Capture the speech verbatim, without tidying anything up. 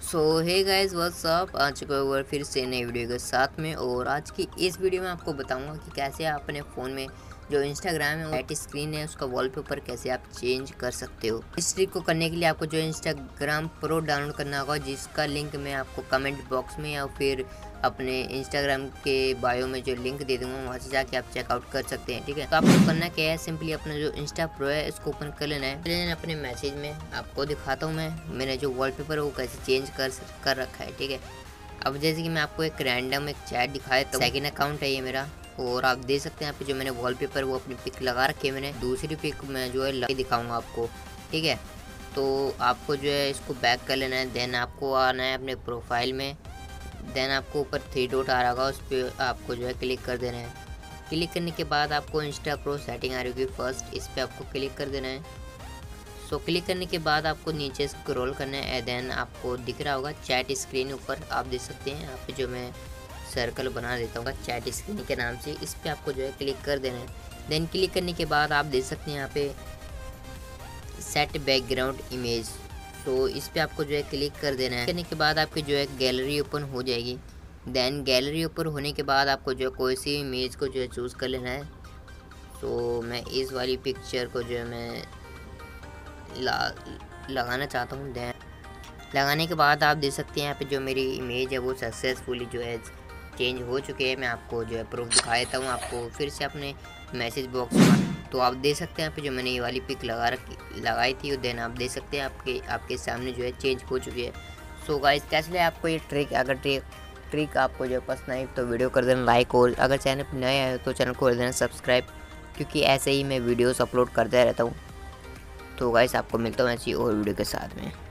सो hey guys what's up, आ चुका हुआ फिर से नई वीडियो के साथ में। और आज की इस वीडियो में आपको बताऊंगा कि कैसे आप अपने फ़ोन में जो इंस्टाग्राम है लाइट स्क्रीन है उसका वॉलपेपर कैसे आप चेंज कर सकते हो। इस ट्रिक को करने के लिए आपको जो इंस्टाग्राम प्रो डाउनलोड करना होगा, जिसका लिंक मैं आपको कमेंट बॉक्स में या फिर अपने इंस्टाग्राम के बायो में जो लिंक दे दूंगा वहाँ से जाके आप चेकआउट कर सकते हैं। ठीक है, तो आपको करना क्या है, सिंपली अपना जो इंस्टा प्रो है इसको ओपन कर लेना है। लेना अपने मैसेज में आपको दिखाता हूँ मैं मैंने जो वॉलपेपर है वो कैसे चेंज कर कर रखा है। ठीक है, अब जैसे कि मैं आपको एक रैंडम एक चैट दिखाया, तो सेकंड अकाउंट है ये मेरा, और आप देख सकते हैं यहाँ पे जो मैंने वॉलपेपर वो अपनी पिक लगा रखी है। मैंने दूसरी पिक में जो है लगा दिखाऊंगा आपको। ठीक है, तो आपको जो है इसको बैक कर लेना है। देन आपको आना है अपने प्रोफाइल में। देन आपको ऊपर थ्री डॉट आ रहा होगा, उस पर आपको जो है क्लिक कर देना है। क्लिक करने के बाद आपको इंस्टा प्रो सेटिंग आ रही होगी फर्स्ट, इस पर आपको क्लिक कर देना है। सो so, क्लिक करने के बाद आपको नीचे स्क्रॉल करना है। देन आपको दिख रहा होगा चैट स्क्रीन, ऊपर आप देख सकते हैं यहाँ पे जो मैं सर्कल बना देता हूँ चैट स्क्रीन के नाम से, इस पर आपको जो है क्लिक कर देना है। देन क्लिक करने के बाद आप देख सकते हैं यहाँ पे सेट बैकग्राउंड इमेज, तो इस पर आपको जो है क्लिक कर देना है। करने के बाद आपकी जो है गैलरी ओपन हो जाएगी। देन गैलरी ओपन होने के बाद आपको जो है कोई सी इमेज को जो है चूज़ कर लेना है। तो मैं इस वाली पिक्चर को जो है मैं ला लगाना चाहता हूँ। देन लगाने के बाद आप देख सकते हैं यहाँ पे जो मेरी इमेज है वो सक्सेसफुली जो है चेंज हो चुके हैं। मैं आपको जो है प्रूफ दिखा देता हूँ आपको फिर से अपने मैसेज बॉक्स में। तो आप देख सकते हैं यहाँ पे जो मैंने ये वाली पिक लगा रखी लगाई थी, देन आप देख सकते हैं आपके आपके सामने जो है चेंज हो चुकी है। सो गाइस, कैसे आपको ये ट्रिक, अगर ट्रिक ट्रिक आपको जो पसंद आई तो वीडियो कर देना लाइक, और अगर चैनल पर नए आए तो चैनल को कर देना सब्सक्राइब, क्योंकि ऐसे ही मैं वीडियोस अपलोड करता रहता हूँ। तो गाइस, आपको मिलता हूँ ऐसी और वीडियो के साथ में।